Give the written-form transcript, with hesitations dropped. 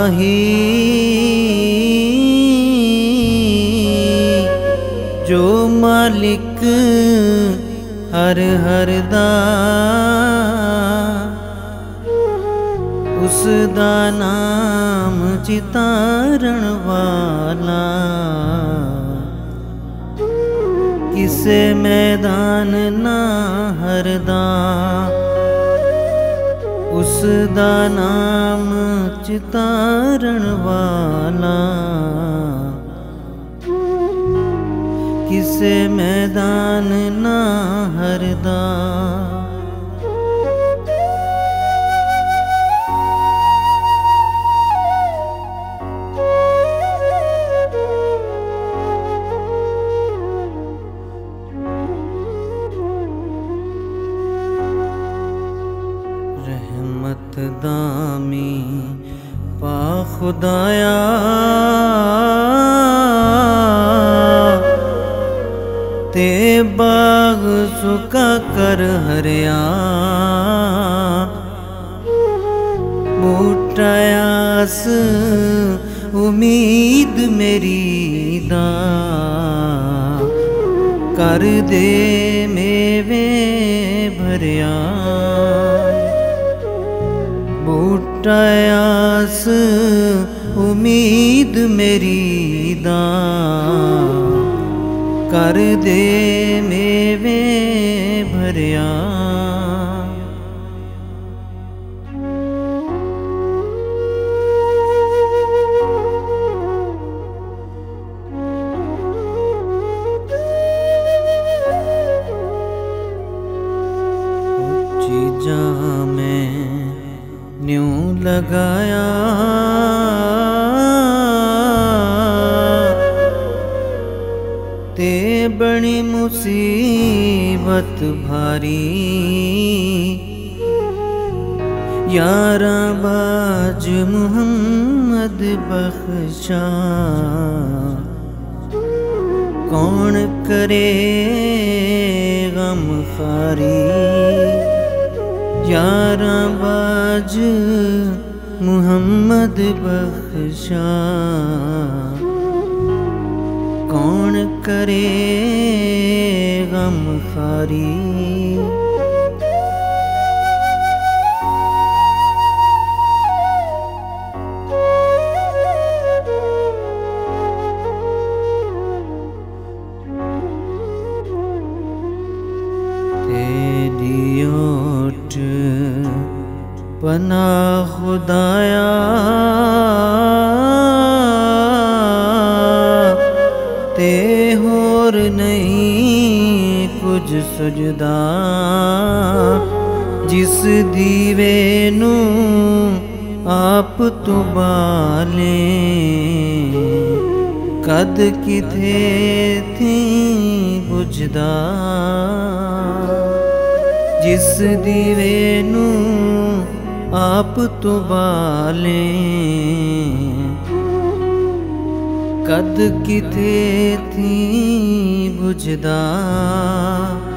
ताही जो मालिक हर हर दा उस दा नाम चितारण वाला। किसे मैदान ना हरदा उस दा नाम चितारण वाला। किसे मैदान ना हरदा। रहमत दामी पा खुदाया ते बाग सुका कर हरिया। बूटायास उम्मीद मेरी दा कर दे मेवे भरिया। बूटायास उम्मीद मेरी दा कर दे मेवे भरिया। चीजा में न्यूं लगाया ते बड़ी मुसीबत भारी। यारा बाज मुहम्मद बख्शा कौन करे गम खारी। यारा बाज मुहम्मद बख्शा कौन करे गम खारी। तेरी ओट पना खुदाया ते होर नहीं कुछ सुजदा। जिस दीवे नू आप तो बाले कद किथे थी बुझदा। जिस दीवे नू आप तो बाले कद किथे थी बुझदा।